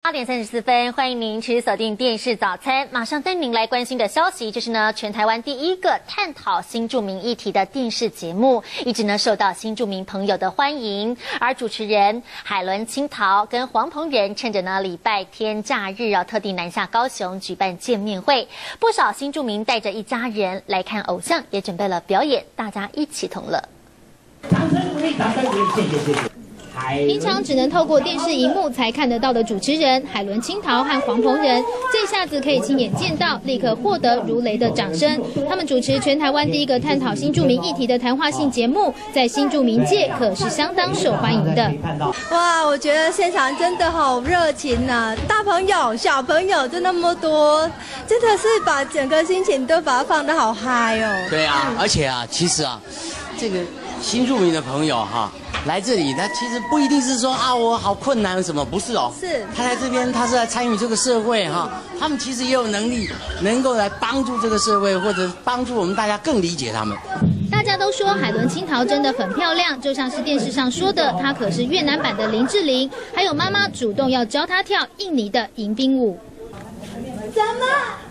8点34分，欢迎您持续锁定电视早餐。马上带您来关心的消息就是呢，全台湾第一个探讨新住民议题的电视节目，一直呢受到新住民朋友的欢迎。而主持人海伦清桃跟黄鹏仁趁着呢礼拜天假日特地南下高雄举办见面会，不少新住民带着一家人来看偶像，也准备了表演，大家一起同乐。 掌声鼓励，掌声鼓励，谢谢谢谢。 平常只能透过电视荧幕才看得到的主持人海伦清桃和黄鹏仁，这下子可以亲眼见到，立刻获得如雷的掌声。他们主持全台湾第一个探讨新住民议题的谈话性节目，在新住民界可是相当受欢迎的。 哇，我觉得现场真的好热情啊！大朋友、小朋友就那么多，真的是把整个心情都把它放得好嗨哦。 对啊，而且啊，其实啊，这个新住民的朋友来这里，他其实不一定是说我好困难什么，不是哦。 是， 他来这边，他是来参与这个社会他们其实也有能力，能够来帮助这个社会，或者帮助我们大家更理解他们。 大家都说海伦清桃真的很漂亮，就像是电视上说的，她可是越南版的林志玲。还有妈妈主动要教她跳印尼的迎宾舞。 什么？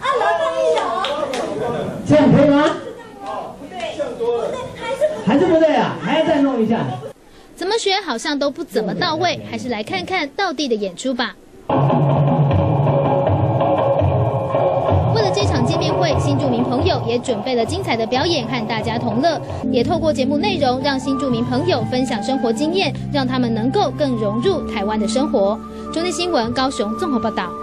这样可以吗？ 不对，像多了， 还是不对啊，还要再弄一下。 怎么学好像都不怎么到位，还是来看看道地的演出吧。为了这场见面会，新住民朋友也准备了精彩的表演和大家同乐，也透过节目内容让新住民朋友分享生活经验，让他们能够更融入台湾的生活。中天新闻高雄综合报道。